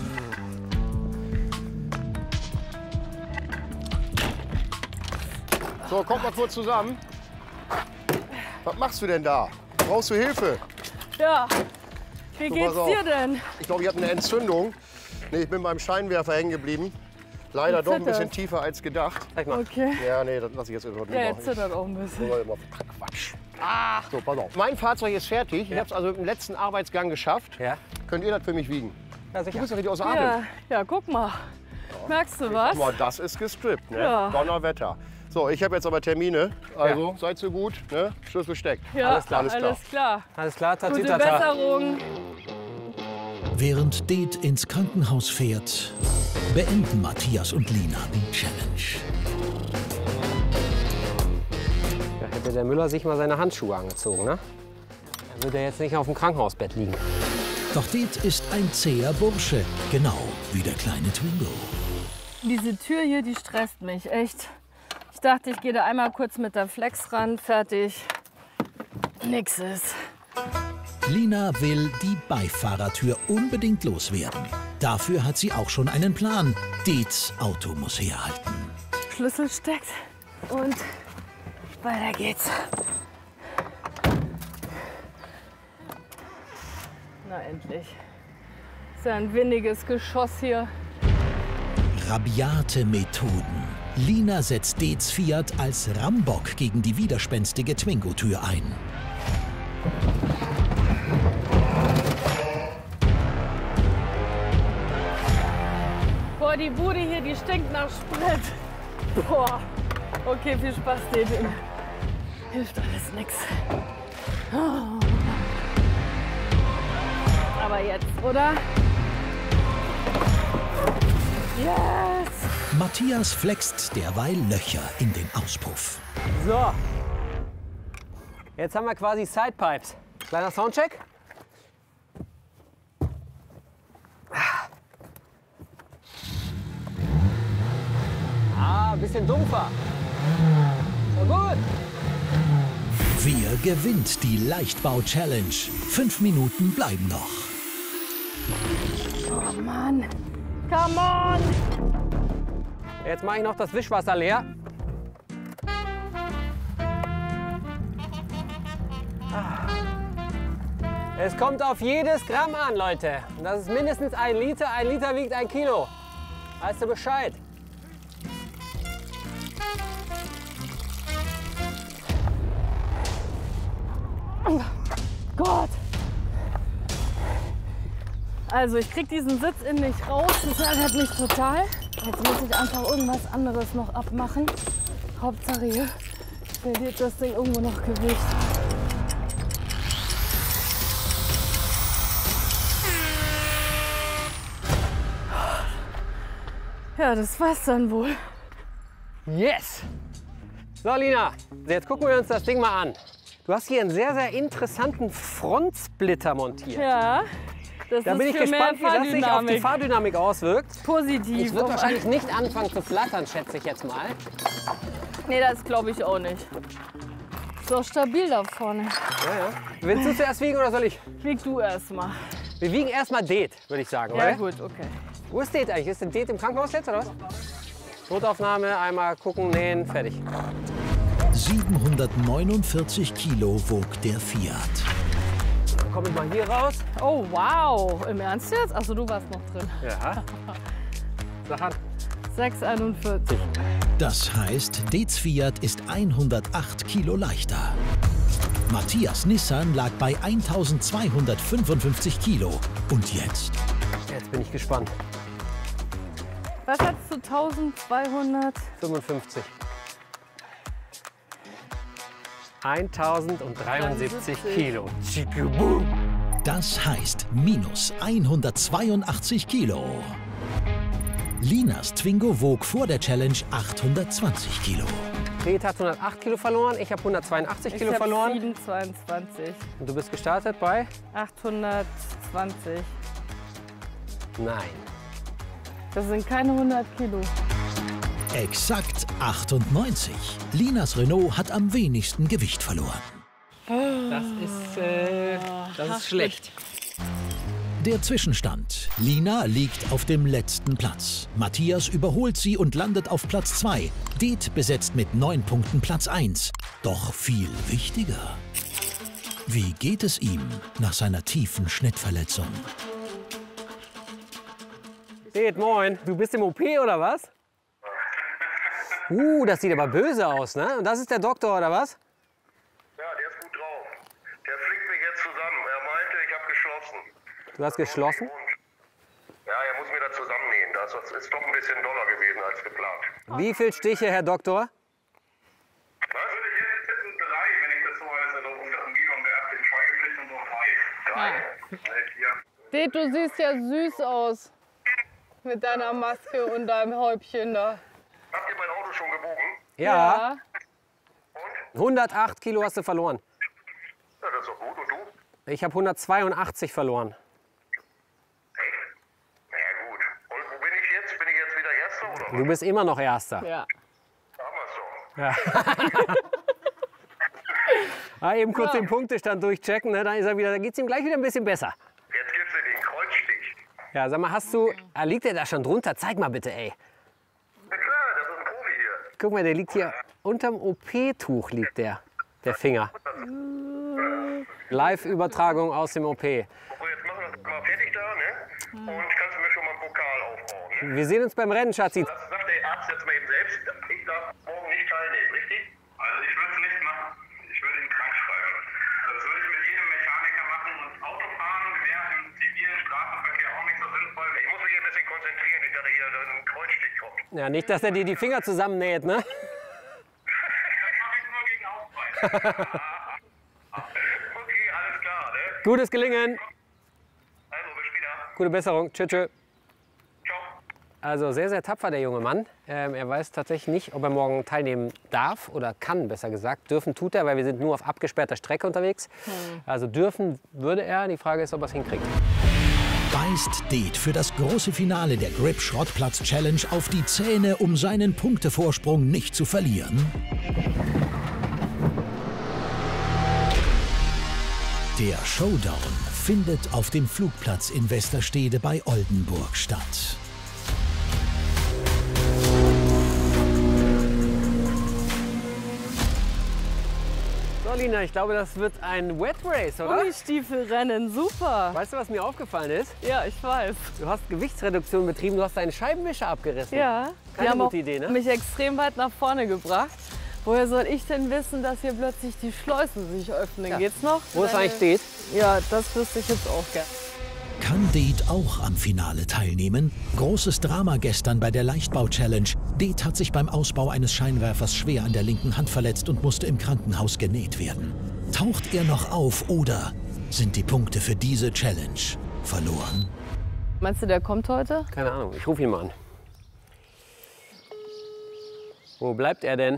So, kommt mal kurz zusammen. Was machst du denn da? Brauchst du Hilfe? Ja. Wie So, geht's pass auf. dir denn? Ich glaube, ich habe eine Entzündung. Nee, ich bin beim Scheinwerfer hängen geblieben. Leider Jetzt doch ein zittert. bisschen tiefer als gedacht. Zeig mal. Okay. Ja, nee, das lasse ich jetzt über Ja, jetzt zittert auch ein bisschen. immer Quatsch. Ah. So, pass auf. Mein Fahrzeug ist fertig. Ich habe es also im letzten Arbeitsgang geschafft. Ja. Könnt ihr das für mich wiegen? Ja, Du sicher. bist ja richtig außer Atem. Ja, ja, guck mal. Merkst du was? Guck mal, das ist gestrippt, ne? Ja. Donnerwetter. So, ich habe jetzt aber Termine. Also, seid so gut, ne? Schlüssel steckt. Ja, Alles klar, alles alles klar. klar. Alles klar, Gute Tatütata. Besserung. Während Det ins Krankenhaus fährt, beenden Matthias und Lina die Challenge. Da hätte der Müller sich mal seine Handschuhe angezogen, ne? Dann würde er jetzt nicht auf dem Krankenhausbett liegen. Doch Det ist ein zäher Bursche, genau wie der kleine Twingo. Diese Tür hier, die stresst mich echt. Ich dachte, ich gehe da einmal kurz mit der Flex ran, fertig. Nix ist. Lina will die Beifahrertür unbedingt loswerden. Dafür hat sie auch schon einen Plan. Dets Auto muss herhalten. Schlüssel steckt und weiter geht's. Na endlich. Ist ja ein windiges Geschoss hier. Rabiate Methoden. Lina setzt Dets Fiat als Rambock gegen die widerspenstige Twingo-Tür ein. Boah, die Bude hier, die stinkt nach Sprit. Boah. Okay, viel Spaß, Dating. Hilft alles nix. Oh. aber jetzt, oder? Yes! Matthias flext derweil Löcher in den Auspuff. So. Jetzt haben wir quasi Sidepipes. Kleiner Soundcheck. Ah, ein bisschen dumpfer. So gut. Wer gewinnt die Leichtbau-Challenge? Fünf Minuten bleiben noch. Oh Mann. Come on! Jetzt mache ich noch das Wischwasser leer. Es kommt auf jedes Gramm an, Leute. Und das ist mindestens ein Liter. Ein Liter wiegt ein Kilo. Weißt du Bescheid? Oh Gott! Also ich krieg diesen Sitz in nicht raus, das ärgert mich total. Jetzt muss ich einfach irgendwas anderes noch abmachen. Hauptsache hier verliert das Ding irgendwo noch Gewicht. Ja, das war's dann wohl. Yes! So, Lina, jetzt gucken wir uns das Ding mal an. Du hast hier einen sehr, sehr interessanten Frontsplitter montiert. Ja, das Da ist bin ich für gespannt, wie mehr das sich auf die Fahrdynamik auswirkt. Positiv. Es wird wahrscheinlich nicht anfangen zu flattern, schätze ich jetzt mal. Nee, das glaube ich auch nicht. Ist doch stabil da vorne. Ja, ja. Willst du zuerst wiegen oder soll ich? Wieg du erst mal. Wir wiegen erstmal Det, würde ich sagen, Ja, oder? gut, okay. Wo ist Det eigentlich? Ist denn Det im Krankenhaus jetzt, oder was? Notaufnahme, einmal gucken, nähen, fertig. siebenhundertneunundvierzig Kilo wog der Fiat. Dann komme ich mal hier raus. Oh, wow. Im Ernst jetzt? Achso, du warst noch drin. Ja. Sag an. sechs Komma einundvierzig. Das heißt, Dets Fiat ist hundertacht Kilo leichter. Matthias Nissan lag bei eintausendzweihundertfünfundfünfzig Kilo. Und jetzt? Jetzt bin ich gespannt. Was hast du? eintausendzweihundert? fünfundfünfzig. eintausenddreiundsiebzig Kilo. Tschickaboom. Das heißt minus hundertzweiundachtzig Kilo. Linas Twingo wog vor der Challenge achthundertzwanzig Kilo. Det hat hundertacht Kilo verloren, ich habe hundertzweiundachtzig Kilo ich verloren. siebenhundertzweiundzwanzig. Und du bist gestartet bei? achthundertzwanzig. Nein. Das sind keine hundert Kilo. Exakt achtundneunzig. Linas Renault hat am wenigsten Gewicht verloren. Das ist, äh, das ist schlecht. Der Zwischenstand. Lina liegt auf dem letzten Platz. Matthias überholt sie und landet auf Platz zwei. Det besetzt mit neun Punkten Platz eins. Doch viel wichtiger. Wie geht es ihm nach seiner tiefen Schnittverletzung? Det, moin. Du bist im O P oder was? Uh, das sieht aber böse aus, ne? Und das ist der Doktor oder was? Ja, der ist gut drauf. Der flickt mich jetzt zusammen. Er meinte, ich habe geschlossen. Du hast geschlossen? Ja, er muss mir da zusammennähen. Das ist doch ein bisschen doller gewesen als geplant. Wie viele Stiche, Herr Doktor? Was? Jetzt sind drei, wenn ich das so alles so umgehe und der erste Schweigepflicht und so drei. Drei? Drei, vier. Det, du siehst ja süß aus. Mit deiner Maske und deinem Häubchen da. Habt ihr mein Auto schon gewogen? Ja. Und? hundertacht Kilo hast du verloren. Ja, das ist doch gut. Und du? Ich habe hundertzweiundachtzig verloren. Echt? Na ja, gut. Und wo bin ich jetzt? Bin ich jetzt wieder Erster oder was? Du bist immer noch Erster. Ja. Haben wir's doch. Ja. ah, eben kurz den Punktestand durchchecken, ne? Dann ist er wieder, da geht's ihm gleich wieder ein bisschen besser. Jetzt gibt's den Kreuzstich. Ja, sag mal, hast du, ah, liegt der da schon drunter? Zeig mal bitte, ey. Na klar, das ist ein Profi hier. Guck mal, der liegt hier unterm O P-Tuch liegt der, der Finger. Live-Übertragung aus dem O P. So, jetzt machen wir das mal fertig da, ne? Und kannst du mir schon mal einen Pokal aufbauen, ne? Wir sehen uns beim Rennen, Schatzi. Das sagt der Arzt jetzt mal eben selbst. Ich darf morgen nicht teilnehmen, richtig? Also ich würde es nicht machen. Ich würde ihn krank schreiben. Das würde ich mit jedem Mechaniker machen. Und Autofahren wäre im zivilen Straßenverkehr auch nicht so sinnvoll. Ich muss mich hier ein bisschen konzentrieren, nicht, dass er hier ein Kreuzstich kommt. Ja, nicht, dass er dir die Finger zusammennäht, ne? Das mache ich nur gegen Ausweis. Okay, alles klar, ne? Gutes Gelingen. Also Gute Besserung. Tschö, tschö. Ciao. Also sehr, sehr tapfer, der junge Mann. Ähm, er weiß tatsächlich nicht, ob er morgen teilnehmen darf oder kann, besser gesagt. Dürfen tut er, weil wir sind nur auf abgesperrter Strecke unterwegs. Hm. Also dürfen würde er. Die Frage ist, ob er es hinkriegt. Beißt Deth für das große Finale der Grip Schrottplatz Challenge auf die Zähne, um seinen Punktevorsprung nicht zu verlieren? Der Showdown findet auf dem Flugplatz in Westerstede bei Oldenburg statt. So, Lina, ich glaube, das wird ein Wet Race, oder? Gummistiefelrennen, super. Weißt du, was mir aufgefallen ist? Ja, ich weiß. Du hast Gewichtsreduktion betrieben, du hast deinen Scheibenwischer abgerissen. Ja, Keine die haben gute auch Idee, ne? mich extrem weit nach vorne gebracht. Woher soll ich denn wissen, dass hier plötzlich die Schleusen sich öffnen? Ja. Geht's noch? Wo es Deine- eigentlich steht? Ja, das wüsste ich jetzt auch gern. Kann Deth auch am Finale teilnehmen? Großes Drama gestern bei der Leichtbau-Challenge. Deth hat sich beim Ausbau eines Scheinwerfers schwer an der linken Hand verletzt und musste im Krankenhaus genäht werden. Taucht er noch auf oder sind die Punkte für diese Challenge verloren? Meinst du, der kommt heute? Keine Ahnung, ich rufe ihn mal an. Wo bleibt er denn?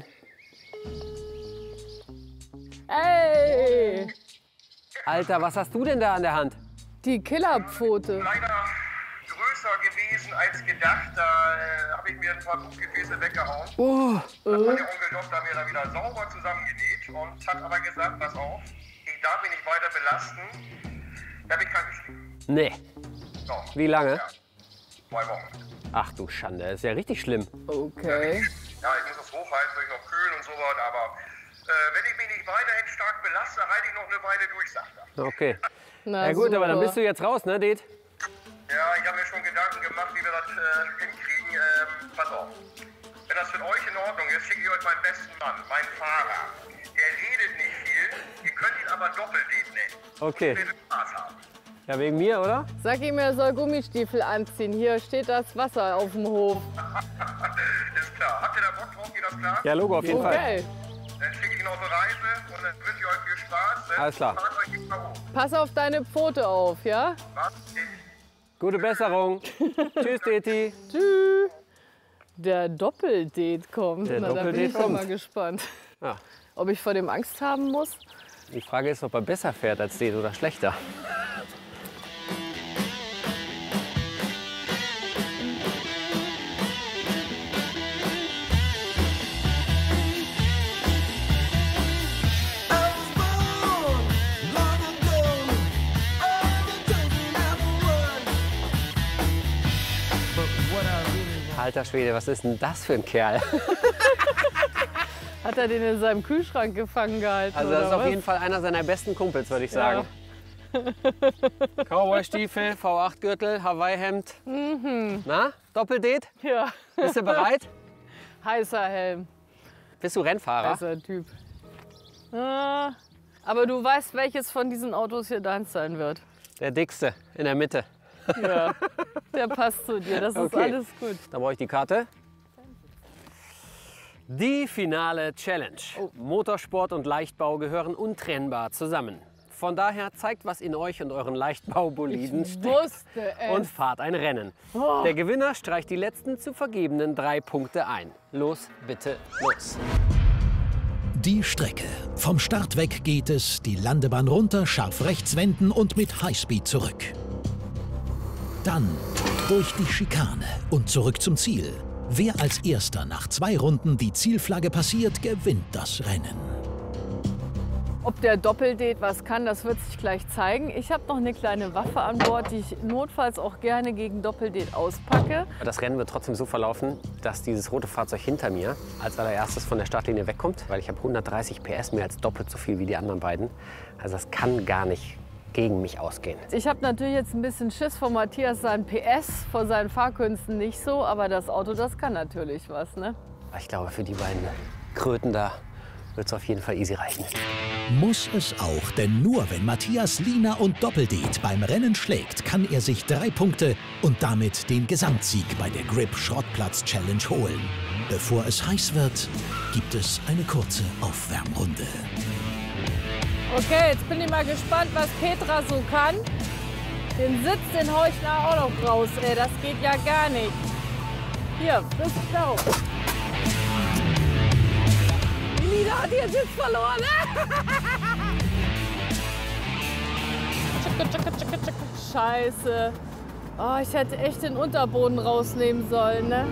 Ey! Alter, was hast du denn da an der Hand? Die Killerpfote. Leider größer gewesen als gedacht. Da äh, habe ich mir ein paar Blutgefäße weggehauen. Oh, Das hat der Onkel Doktor mir dann wieder sauber zusammengenäht und hat aber gesagt, pass auf, ich darf mich nicht weiter belasten. Da habe ich krank geschrieben. nee. So. Wie lange? Ja. Zwei Wochen. Ach du Schande, das ist ja richtig schlimm. Okay. Ja, ich muss es hochhalten, durch noch kühlen und so was, aber äh, wenn ich mich nicht weiterhin stark belaste, halte ich noch eine Weile durch, sagt er. Okay. Na, Ja gut, aber dann super. bist du jetzt raus, ne, Deth? Ja, ich habe mir schon Gedanken gemacht, wie wir das äh, hinkriegen. Ähm, pass auf. Wenn das für euch in Ordnung ist, schicke ich euch meinen besten Mann, meinen Fahrer. Der redet nicht viel, ihr könnt ihn aber Doppel-Deth nennen. Okay. Und will Spaß haben. Ja, wegen mir, oder? Sag ihm, er soll Gummistiefel anziehen. Hier steht das Wasser auf dem Hof. Ist klar. Habt ihr da Bock drauf? Geht das klar? Ja, Logo, auf jeden Fall. Okay. Dann schicke ich ihn auf eine Reise und dann wünsche ich euch viel Spaß. Ne? Alles klar. Fahrt euch nicht mal hoch. Pass auf deine Pfote auf, ja? Was? Gute Besserung. Tschüss, Dethi. Tschüss. Der Doppeldate kommt. Der Na, da bin Doppeldate ich ja kommt. mal gespannt. Ja. Ob ich vor dem Angst haben muss? Die Frage ist, ob er besser fährt als Deth oder schlechter. Alter Schwede, was ist denn das für ein Kerl? Hat er den in seinem Kühlschrank gefangen gehalten? Also das ist oder auf was? jeden Fall einer seiner besten Kumpels, würde ich Ja. sagen. Cowboy-Stiefel, V acht Gürtel, Hawaii-Hemd. Mhm. Na, Doppeldate? Ja. Bist du bereit? Heißer Helm. Bist du Rennfahrer? Heißer Typ. Ah, aber du weißt, welches von diesen Autos hier deins sein wird. Der dickste in der Mitte. Ja. Der passt zu dir. Das ist Okay. alles gut. Dann brauche ich die Karte. Die finale Challenge. Motorsport und Leichtbau gehören untrennbar zusammen. Von daher zeigt, was in euch und euren Leichtbauboliden Ich steckt. wusste es. Und fahrt ein Rennen. Oh. Der Gewinner streicht die letzten zu vergebenen drei Punkte ein. Los, bitte, los. Die Strecke. Vom Start weg geht es, die Landebahn runter, scharf rechts wenden und mit Highspeed zurück. Dann durch die Schikane und zurück zum Ziel. Wer als Erster nach zwei Runden die Zielflagge passiert, gewinnt das Rennen. Ob der Doppeldate was kann, das wird sich gleich zeigen. Ich habe noch eine kleine Waffe an Bord, die ich notfalls auch gerne gegen Doppeldate auspacke. Das Rennen wird trotzdem so verlaufen, dass dieses rote Fahrzeug hinter mir als allererstes von der Startlinie wegkommt, weil ich habe hundertdreißig P S, mehr als doppelt so viel wie die anderen beiden. Also das kann gar nicht gegen mich ausgehen. Ich habe natürlich jetzt ein bisschen Schiss vor Matthias, seinen P S, vor seinen Fahrkünsten nicht so, aber das Auto, das kann natürlich was, ne? Ich glaube, für die beiden Kröten da wird es auf jeden Fall easy reichen. Muss es auch, denn nur wenn Matthias Lina und Doppeldate beim Rennen schlägt, kann er sich drei Punkte und damit den Gesamtsieg bei der Grip Schrottplatz Challenge holen. Bevor es heiß wird, gibt es eine kurze Aufwärmrunde. Okay, jetzt bin ich mal gespannt, was Petra so kann. Den Sitz, den hau ich da auch noch raus, ey. Das geht ja gar nicht. Hier, frisch drauf. Die Lina hat ihren Sitz verloren. Scheiße. Oh, ich hätte echt den Unterboden rausnehmen sollen, ne?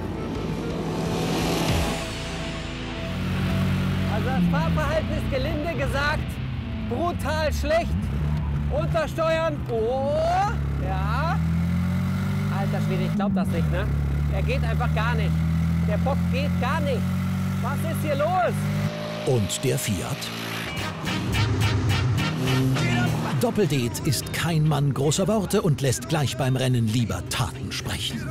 Also das Fahrverhalten ist gelinde gesagt brutal schlecht. Untersteuern. Oh, ja. Alter Schwede, ich glaube das nicht, ne? Er geht einfach gar nicht. Der Bock geht gar nicht. Was ist hier los? Und der Fiat? Doppeldet ist kein Mann großer Worte und lässt gleich beim Rennen lieber Taten sprechen.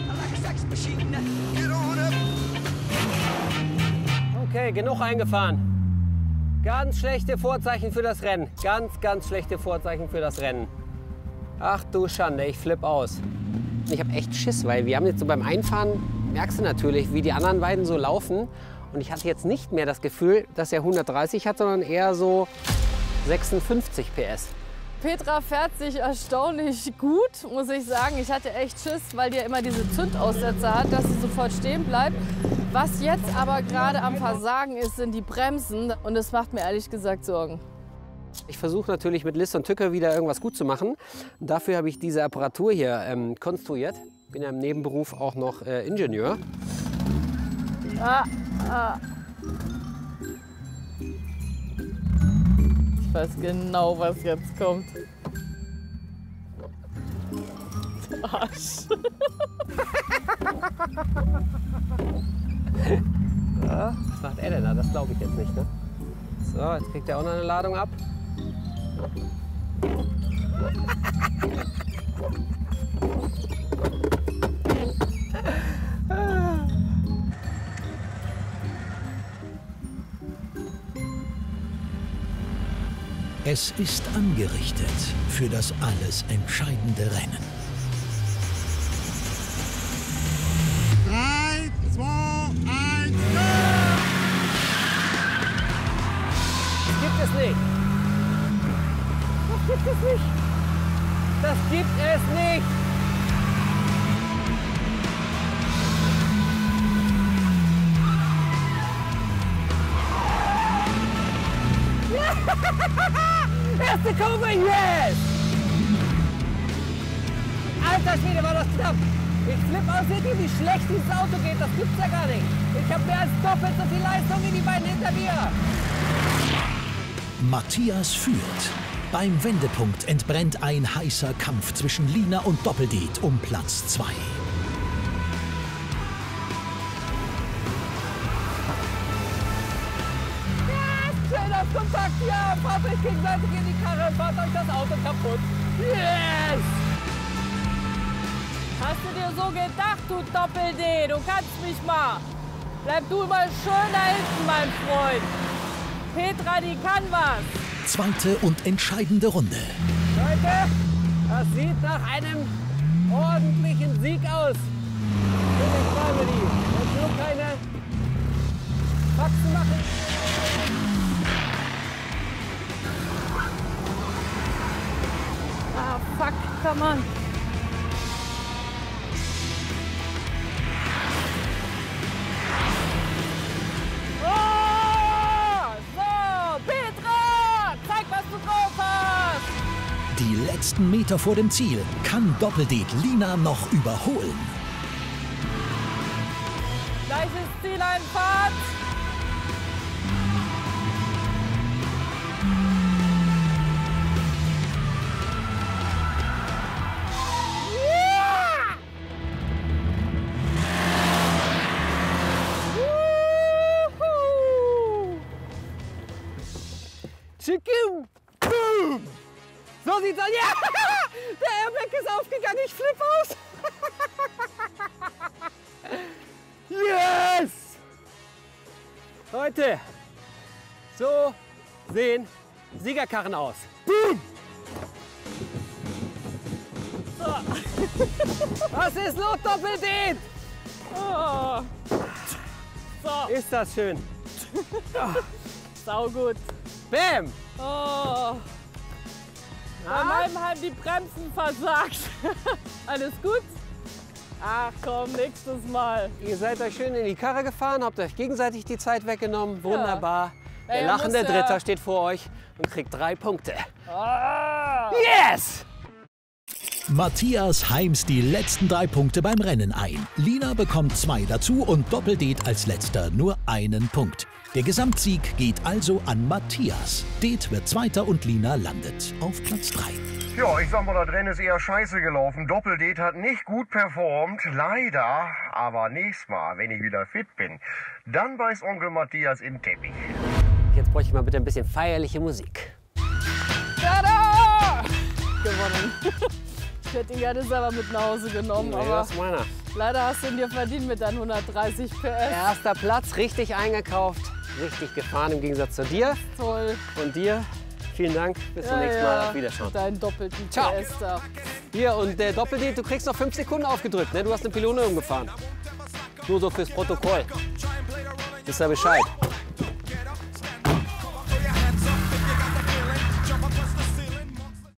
Okay, genug eingefahren. Ganz schlechte Vorzeichen für das Rennen. Ganz, ganz schlechte Vorzeichen für das Rennen. Ach du Schande, ich flipp aus. Ich habe echt Schiss, weil wir haben jetzt so beim Einfahren, merkst du natürlich, wie die anderen beiden so laufen. Und ich hatte jetzt nicht mehr das Gefühl, dass er hundertdreißig hat, sondern eher so sechsundfünfzig P S. Petra fährt sich erstaunlich gut, muss ich sagen. Ich hatte echt Schiss, weil die ja immer diese Zündaussetzer hat, dass sie sofort stehen bleibt. Was jetzt aber gerade am Versagen ist, sind die Bremsen. Und das macht mir ehrlich gesagt Sorgen. Ich versuche natürlich mit List und Tücke wieder irgendwas gut zu machen. Und dafür habe ich diese Apparatur hier ähm, konstruiert. Ich bin ja im Nebenberuf auch noch äh, Ingenieur. Ah, ah. Ich weiß genau, was jetzt kommt. Arsch. Ja, was macht er denn da? Das glaube ich jetzt nicht, ne? So, jetzt kriegt er auch noch eine Ladung ab. Es ist angerichtet für das alles entscheidende Rennen. drei, zwei, eins, Das gibt es nicht. Das gibt es nicht. Das gibt es nicht. Erste Kurve, yes! Alter Schwede, war das knapp. Ich flipp aus, seht ihr, wie schlecht dieses Auto geht? Das gibt's ja gar nicht. Ich habe mehr als doppelt so viel Leistung wie die beiden hinter mir. Matthias führt. Beim Wendepunkt entbrennt ein heißer Kampf zwischen Lina und Doppeldet um Platz zwei. Schön auf Kontakt, ja, fahrt euch gegenseitig in die Karre, fahrt euch das Auto kaputt. Yes! Hast du dir so gedacht, du Doppel-D? Du kannst mich mal. Bleib du mal schön da hinten, mein Freund. Petra, die kann was. Zweite und entscheidende Runde. Leute, das sieht nach einem ordentlichen Sieg aus. Für die Family. Jetzt nur keine Faxen machen. Ah, fuck, come on. Die letzten Meter vor dem Ziel kann Doppeldet Lina noch überholen. Gleiches Ziel, Einfahrt. Yeah! Chicken! Boom! So sieht's aus. Ja! Der Airbag ist aufgegangen. Ich flippe aus. Yes! Leute, so sehen Siegerkarren aus. Boom! So. Was ist los, Doppeldet? Oh. So. Ist das schön. Sau gut. Bam! Oh. Bei meinem haben die Bremsen versagt. Alles gut? Ach komm, nächstes Mal. Ihr seid euch schön in die Karre gefahren, habt euch gegenseitig die Zeit weggenommen. Wunderbar. Ja, Der ja, lachende muss ja- Dritter steht vor euch und kriegt drei Punkte. Ah. Yes! Matthias heimst die letzten drei Punkte beim Rennen ein. Lina bekommt zwei dazu und Doppel-Det als letzter nur einen Punkt. Der Gesamtsieg geht also an Matthias. Det wird Zweiter und Lina landet auf Platz drei. Ja, ich sag mal, das Rennen ist eher scheiße gelaufen. Doppel-Det hat nicht gut performt, leider. Aber nächstes Mal, wenn ich wieder fit bin, dann beißt Onkel Matthias in den Teppich. Jetzt bräuchte ich mal bitte ein bisschen feierliche Musik. Tada! Gewonnen. Ich hätte ihn gerne selber mit nach Hause genommen, Nee, aber das ist meiner. leider hast du ihn dir verdient mit deinen hundertdreißig P S. Erster Platz, richtig eingekauft, richtig gefahren im Gegensatz zu dir. Toll. Und dir, vielen Dank, bis zum Ja, nächsten Mal, ja. auf Wiederschauen. Deinen doppelten Ciao. P S da. Hier, und der Doppel-Det, du kriegst noch fünf Sekunden aufgedrückt, ne? Du hast eine Pylone umgefahren. Nur so fürs Protokoll. Wisst ihr Bescheid?